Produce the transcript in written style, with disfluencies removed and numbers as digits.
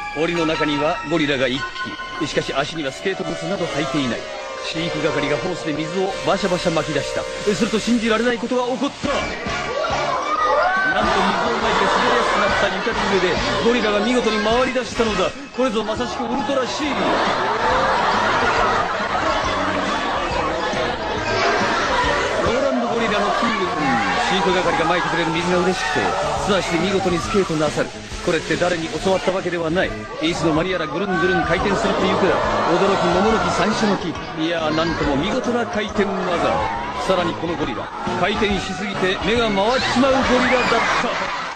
檻の中にはゴリラが1匹。しかし足にはスケート靴など履いていない。飼育係がホースで水をバシャバシャ巻き出した。すると信じられないことが起こった。なんと水をまいて滑りやすくなった床の上でゴリラが見事に回り出したのだ。これぞまさしくウルトラシールド。ローランドゴリラのキング君。飼育係が撒いてくれる水が嬉しくて素足で見事にスケートなさる。これって誰に教わったわけではない。いつの間にやらぐるんぐるん回転するというか、驚き桃の木三種の木。いやー、なんとも見事な回転技。さらにこのゴリラ回転しすぎて目が回っちまうゴリラだった。